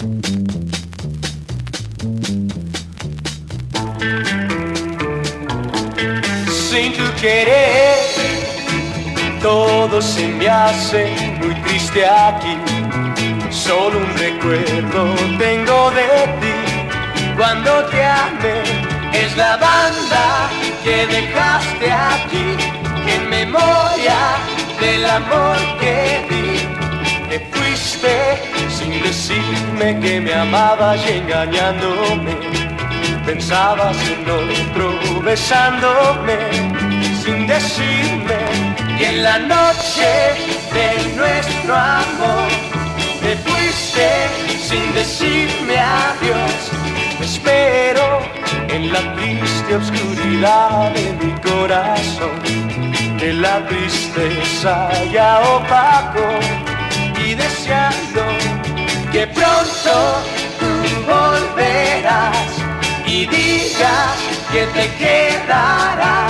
Sin tu querer, todo se me hace muy triste aquí. Solo un recuerdo tengo de ti. Cuando te amé, es la banda que dejaste aquí. En memoria del amor que di. Te fuiste sin decirme que me amabas y engañándome. Pensabas en otro besándome sin decirme. Y en la noche de nuestro amor te fuiste sin decirme adiós. Te espero en la triste oscuridad de mi corazón, que la tristeza ya opacó, y deseando que pronto tú volverás y digas que te quedarás.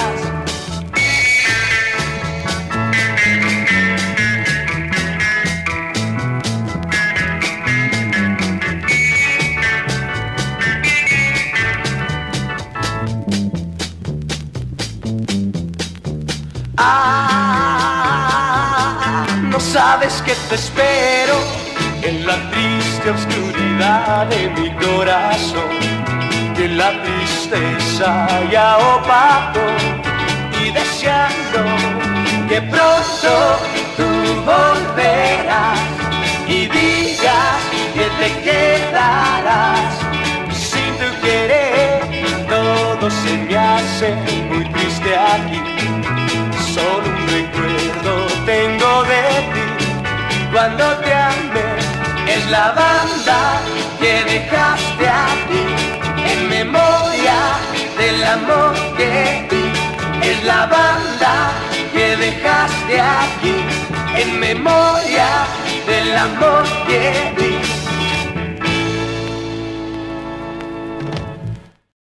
No sabes que te espero en la triste oscuridad de mi corazón, que la tristeza ya opacó, y deseando que pronto tú volverás y digas que te quedarás. Sin tu querer todo se me hace muy triste aquí. Solo un recuerdo tengo de ti. Cuando te amé, es la banda que dejaste aquí. En memoria del amor que di, es la banda que dejaste aquí. En memoria del amor que di.